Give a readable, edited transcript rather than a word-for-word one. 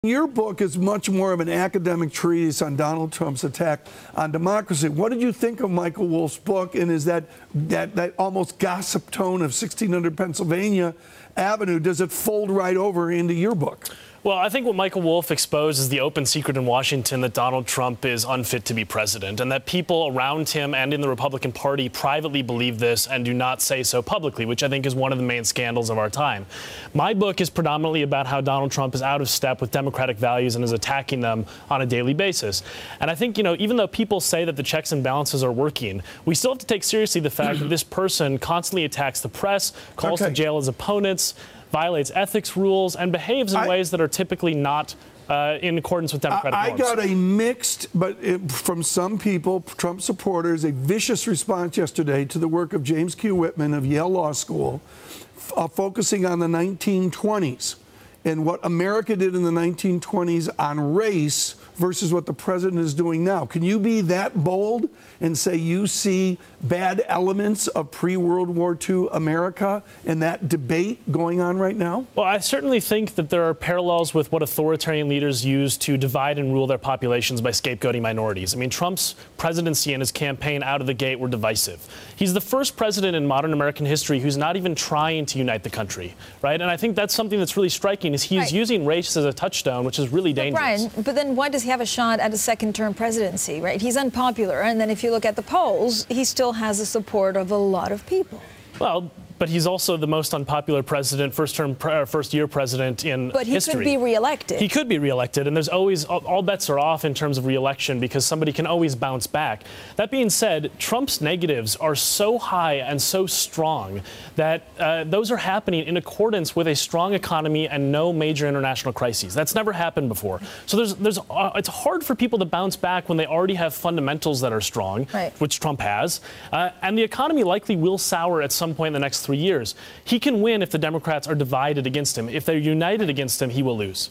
Your book is much more of an academic treatise on Donald Trump's attack on democracy. What did you think of Michael Wolff's book? And is that almost gossip tone of 1600 Pennsylvania Avenue, does it fold right over into your book? Well, I think what Michael Wolff exposed is the open secret in Washington that Donald Trump is unfit to be president, and that people around him and in the Republican Party privately believe this and do not say so publicly, which I think is one of the main scandals of our time. My book is predominantly about how Donald Trump is out of step with democratic values and is attacking them on a daily basis. And I think, even though people say that the checks and balances are working, we still have to take seriously the fact that this person constantly attacks the press, calls to jail his opponents, violates ethics rules, and behaves in ways that are typically not in accordance with democratic norms. I got a mixed, but from some people, Trump supporters, a vicious response yesterday to the work of James Q. Whitman of Yale Law School, focusing on the 1920s and what America did in the 1920s on race versus what the president is doing now. Can you be that bold and say you see bad elements of pre-World War II America and that debate going on right now? Well, I certainly think that there are parallels with what authoritarian leaders use to divide and rule their populations by scapegoating minorities. I mean, Trump's presidency and his campaign out of the gate were divisive. He's the first president in modern American history who's not even trying to unite the country, right? And I think that's something that's really striking, is he's using race as a touchstone, which is really dangerous. Brian, but then why does he have a shot at a second-term presidency, right? He's unpopular, and then if you look at the polls, he still has the support of a lot of people. Well, but he's also the most unpopular president, first-year president in history. But he could be reelected. He could be reelected, and there's always, all bets are off in terms of reelection because somebody can always bounce back. That being said, Trump's negatives are so high and so strong that those are happening in accordance with a strong economy and no major international crises. That's never happened before. So it's hard for people to bounce back when they already have fundamentals that are strong, which Trump has, and the economy likely will sour at some point in the next 3 years. He can win if the Democrats are divided against him. If they're united against him, he will lose.